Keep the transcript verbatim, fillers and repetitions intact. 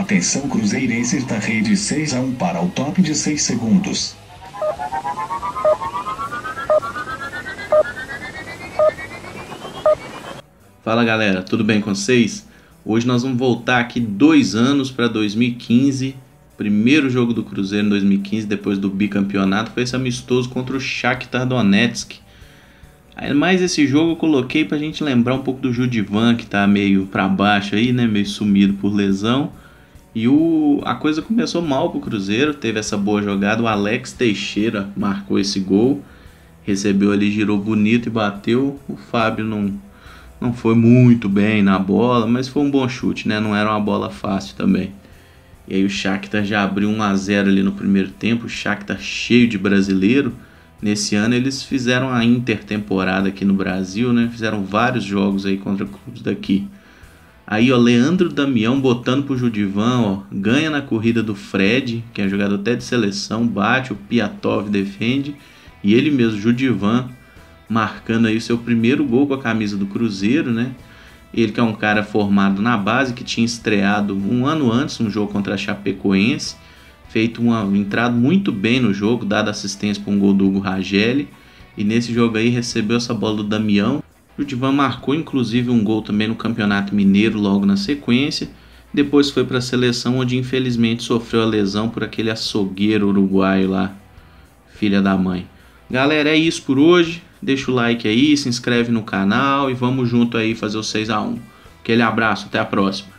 Atenção cruzeirenses da rede seis a um para o top de seis segundos. Fala galera, tudo bem com vocês? Hoje nós vamos voltar aqui dois anos para dois mil e quinze. Primeiro jogo do Cruzeiro em dois mil e quinze, depois do bicampeonato, foi esse amistoso contra o Shakhtar Donetsk. Mas esse jogo eu coloquei pra gente lembrar um pouco do Judivan, que tá meio pra baixo aí, né? Meio sumido por lesão. E o... a coisa começou mal pro Cruzeiro, teve essa boa jogada, o Alex Teixeira marcou esse gol. Recebeu ali, girou bonito e bateu. O Fábio não, não foi muito bem na bola, mas foi um bom chute, né? Não era uma bola fácil também. E aí o Shakhtar já abriu um a zero ali no primeiro tempo, o Shakhtar cheio de brasileiro. Nesse ano eles fizeram a intertemporada aqui no Brasil, né? Fizeram vários jogos aí contra clubes daqui. Aí, ó, Leandro Damião botando pro Judivan, ó, ganha na corrida do Fred, que é jogador até de seleção, bate, o Piatov defende, e ele mesmo, Judivan, marcando aí o seu primeiro gol com a camisa do Cruzeiro, né? Ele que é um cara formado na base, que tinha estreado um ano antes, um jogo contra a Chapecoense, feito uma entrada muito bem no jogo, dado assistência para um gol do Hugo Rageli, e nesse jogo aí recebeu essa bola do Damião. O Judivan marcou inclusive um gol também no Campeonato Mineiro logo na sequência. Depois foi para a seleção, onde infelizmente sofreu a lesão por aquele açougueiro uruguaio lá, filha da mãe. Galera, é isso por hoje. Deixa o like aí, se inscreve no canal e vamos junto aí fazer o seis a um. Aquele abraço, até a próxima.